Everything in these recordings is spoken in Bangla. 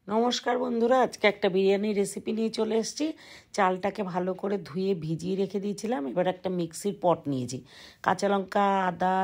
নমস্কার বন্ধুরা, আজকে একটা বিরিয়ানির রেসিপি নিয়ে চলে এসেছি। চালটাকে ভালো করে ধুয়ে ভিজিয়ে রেখে দিয়েছিলাম। এবার একটা মিক্সির পট নিয়েছি। কাঁচা লঙ্কা, আদা,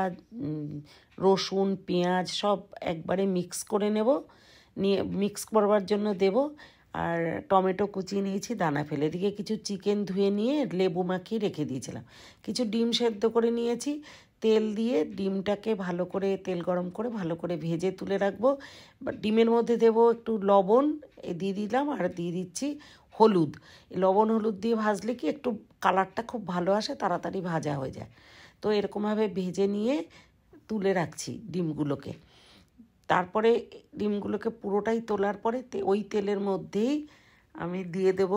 রসুন, পেঁয়াজ সব একবারে মিক্স করে নেব। নিয়ে মিক্স করবার জন্য দেব। আর টমেটো কুচিয়ে নিয়েছি, দানা ফেলে। এদিকে কিছু চিকেন ধুয়ে নিয়ে লেবু মাখিয়ে রেখে দিয়েছিলাম। কিছু ডিম সেদ্ধ করে নিয়েছি। তেল দিয়ে ডিমটাকে ভালো করে তেল গরম করে ভালো করে ভেজে তুলে রাখবো। ডিমের মধ্যে দেবো একটু লবণ, দিয়ে দিলাম। আর দিয়ে দিচ্ছি হলুদ। লবণ হলুদ দিয়ে ভাজলে কি একটু কালারটা খুব ভালো আসে, তাড়াতাড়ি ভাজা হয়ে যায়। তো এরকমভাবে ভেজে নিয়ে তুলে রাখছি ডিমগুলোকে। তারপরে ডিমগুলোকে পুরোটাই তোলার পরে ওই তেলের মধ্যেই আমি দিয়ে দেবো,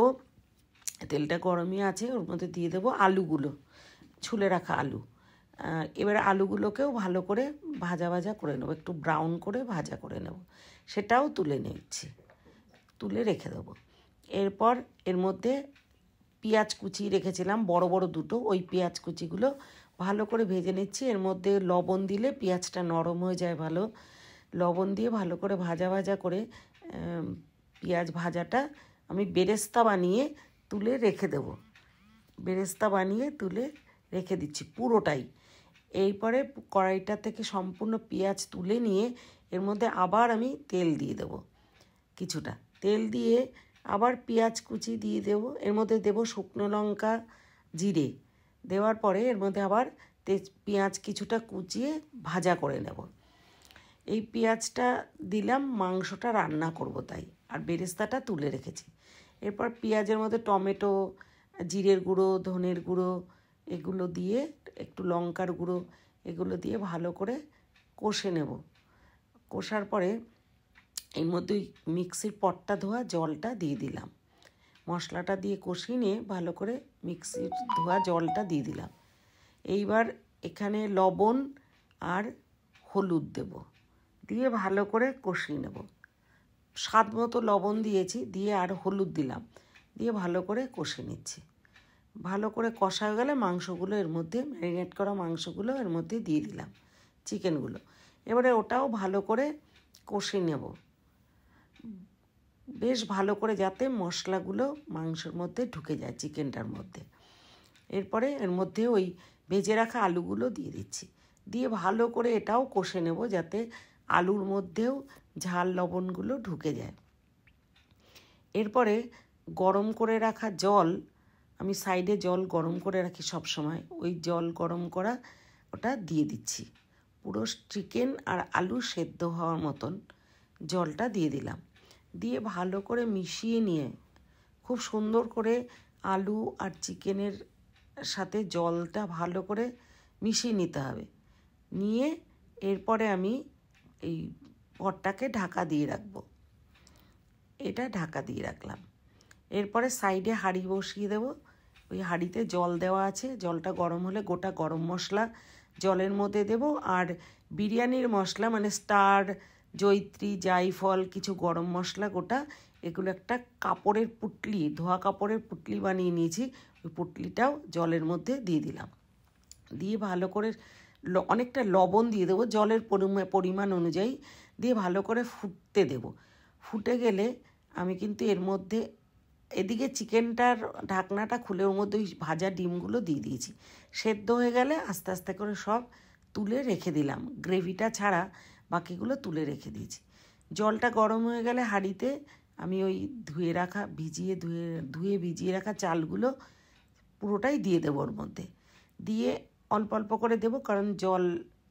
তেলটা গরমই আছে, ওর মধ্যে দিয়ে দেবো আলুগুলো, ছুলে রাখা আলু। এবারে আলুগুলোকেও ভালো করে ভাজা ভাজা করে নেবো, একটু ব্রাউন করে ভাজা করে নেব। সেটাও তুলে নিচ্ছি, তুলে রেখে দেবো। এরপর এর মধ্যে পেঁয়াজ কুচি রেখেছিলাম বড় বড় দুটো, ওই পেঁয়াজ কুচিগুলো ভালো করে ভেজে নিচ্ছি। এর মধ্যে লবণ দিলে পেঁয়াজটা নরম হয়ে যায় ভালো। লবণ দিয়ে ভালো করে ভাজা ভাজা করে পেঁয়াজ ভাজাটা আমি বেরেস্তা বানিয়ে তুলে রেখে দেবো। বেরেস্তা বানিয়ে তুলে রেখে দিচ্ছি পুরোটাই। এরপরে কড়াইটা থেকে সম্পূর্ণ পেঁয়াজ তুলে নিয়ে এর মধ্যে আবার আমি তেল দিয়ে দেবো। কিছুটা তেল দিয়ে আবার পেঁয়াজ কুচি দিয়ে দেবো। এর মধ্যে দেবো শুকনো লঙ্কা, জিরে। দেওয়ার পরে এর মধ্যে আবার পেঁয়াজ কিছুটা কুচিয়ে ভাজা করে নেব। এই পেঁয়াজটা দিলাম, মাংসটা রান্না করব তাই, আর বেরেস্তাটা তুলে রেখেছি। এরপর পেঁয়াজের মধ্যে টমেটো, জিরের গুঁড়ো, ধনের গুঁড়ো এগুলো দিয়ে, একটু লঙ্কার গুঁড়ো এগুলো দিয়ে ভালো করে কষে নেব। কষার পরে এর মধ্যে মিক্সির পটটা ধোয়া জলটা দিয়ে দিলাম। মশলাটা দিয়ে কষিয়ে নিয়ে ভালো করে মিক্সির ধোয়া জলটা দিয়ে দিলাম। এইবার এখানে লবণ আর হলুদ দেব, দিয়ে ভালো করে কষিয়ে নেব। স্বাদ মতো লবণ দিয়েছি, দিয়ে আর হলুদ দিলাম, দিয়ে ভালো করে কষে নিচ্ছি। ভালো করে কষা হয়ে গেলে মাংসগুলো এর মধ্যে, ম্যারিনেট করা মাংসগুলো এর মধ্যে দিয়ে দিলাম, চিকেনগুলো। এবারে ওটাও ভালো করে কষে নেব, বেশ ভালো করে, যাতে মশলাগুলো মাংসের মধ্যে ঢুকে যায়, চিকেনটার মধ্যে। এরপরে এর মধ্যে ওই ভেজে রাখা আলুগুলো দিয়ে দিচ্ছি, দিয়ে ভালো করে এটাও কষে নেব, যাতে আলুর মধ্যেও ঝাল লবণগুলো ঢুকে যায়। এরপরে গরম করে রাখা জল, আমি সাইডে জল গরম করে রাখি সব সময়, ওই জল গরম করা ওটা দিয়ে দিচ্ছি। পুরো চিকেন আর আলু সেদ্ধ হওয়ার মতন জলটা দিয়ে দিলাম। দিয়ে ভালো করে মিশিয়ে নিয়ে খুব সুন্দর করে আলু আর চিকেনের সাথে জলটা ভালো করে মিশিয়ে নিতে হবে। নিয়ে এরপরে আমি এই পটটাকে ঢাকা দিয়ে রাখবো। এটা ঢাকা দিয়ে রাখলাম। এরপরে সাইডে হাঁড়ি বসিয়ে দেবো। ওই হাঁড়িতে জল দেওয়া আছে, জলটা গরম হলে গোটা গরম মশলা জলের মধ্যে দেব। আর বিরিয়ানির মশলা মানে স্টার, জয়িত্রী, জায়ফল, কিছু গরম মশলা গোটা, এগুলো একটা কাপড়ের পুটলি, ধোয়া কাপড়ের পুটলি বানিয়ে নিয়েছি, ওই পুটলিটাও জলের মধ্যে দিয়ে দিলাম। দিয়ে ভালো করে অনেকটা লবণ দিয়ে দেবো জলের পরিমাণ অনুযায়ী, দিয়ে ভালো করে ফুটতে দেব। ফুটে গেলে আমি কিন্তু এর মধ্যে এদিকে চিকেনটার ঢাকনাটা খুলে ওর মধ্যে ওই ভাজা ডিমগুলো দিয়ে দিয়েছি। সেদ্ধ হয়ে গেলে আস্তে আস্তে করে সব তুলে রেখে দিলাম, গ্রেভিটা ছাড়া বাকিগুলো তুলে রেখে দিয়েছি। জলটা গরম হয়ে গেলে হাঁড়িতে আমি ওই ধুয়ে ভিজিয়ে রাখা চালগুলো পুরোটাই দিয়ে দেবো ওর মধ্যে। দিয়ে অল্প অল্প করে দেবো, কারণ জল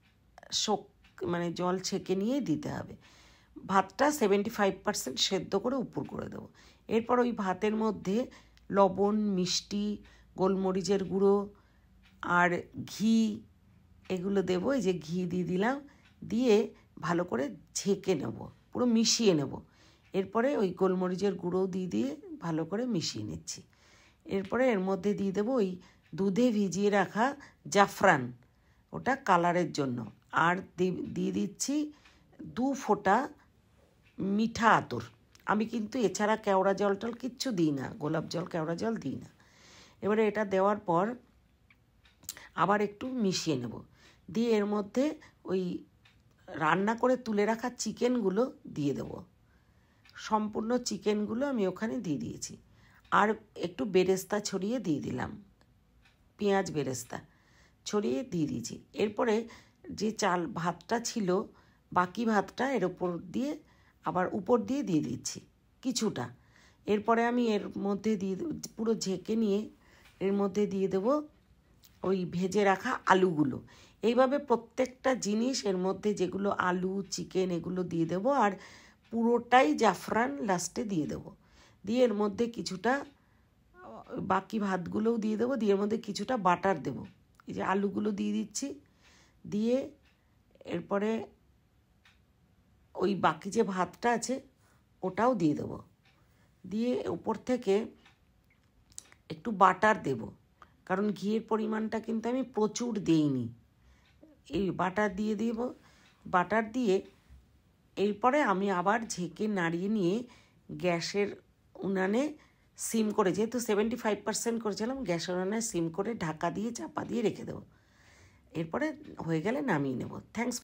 জল ছেঁকে নিয়ে দিতে হবে। ভাতটা 75% সেদ্ধ করে উপর করে দেবো। এরপর ওই ভাতের মধ্যে লবণ, মিষ্টি, গোলমরিচের গুঁড়ো আর ঘি এগুলো দেবো। এই যে ঘি দিয়ে দিলাম, দিয়ে ভালো করে ঝেঁকে নেব, পুরো মিশিয়ে নেব। এরপরে ওই গোলমরিচের গুঁড়ো দিয়ে ভালো করে মিশিয়ে নিচ্ছি। এরপরে এর মধ্যে দিয়ে দেবো ওই দুধে ভিজিয়ে রাখা জাফরান, ওটা কালারের জন্য। আর দিয়ে দিচ্ছি 2 ফোঁটা মিঠা আতর। আমি কিন্তু এছাড়া কেওড়া জল টল কিচ্ছু দিই না, গোলাপ জল, কেওড়া জল দিই না। এবারে এটা দেওয়ার পর আবার একটু মিশিয়ে নেব। দিয়ে এর মধ্যে ওই রান্না করে তুলে রাখা চিকেনগুলো দিয়ে দেবো। সম্পূর্ণ চিকেনগুলো আমি ওখানে দিয়ে দিয়েছি। আর একটু বেরেস্তা ছড়িয়ে দিয়ে দিলাম, পেঁয়াজ বেরেস্তা ছড়িয়ে দিয়ে দিয়েছি। এরপরে যে ভাতটা ছিল, বাকি ভাতটা এর ওপর দিয়ে আবার উপর দিয়ে দিচ্ছি কিছুটা। এরপরে আমি এর মধ্যে পুরো ঝেঁকে নিয়ে এর মধ্যে দিয়ে দেবো ওই ভেজে রাখা আলুগুলো। এইভাবে প্রত্যেকটা জিনিস এর মধ্যে, যেগুলো আলু, চিকেন, এগুলো দিয়ে দেবো। আর পুরোটাই জাফরান লাস্টে দিয়ে দেবো। দিয়ে এর মধ্যে কিছুটা বাকি ভাতগুলোও দিয়ে দেবো। দিয়ে এর মধ্যে কিছুটা বাটার দেবো। এই যে আলুগুলো দিয়ে দিচ্ছি, দিয়ে এরপরে ওই বাকি যে ভাতটা আছে ওটাও দিয়ে দেবো। দিয়ে উপর থেকে একটু বাটার দেব, কারণ ঘিয়ের পরিমাণটা কিন্তু আমি প্রচুর দিইনি। এই বাটার দিয়ে দেব। বাটার দিয়ে এরপরে আমি আবার ঝেঁকে নাড়িয়ে নিয়ে গ্যাসের উনানে সিম করে, যেহেতু 75% করেছিলাম, গ্যাসের উনানে সিম করে ঢাকা দিয়ে চাপা দিয়ে রেখে দেবো। এরপরে হয়ে গেলে নামিয়ে নেব। থ্যাঙ্কস।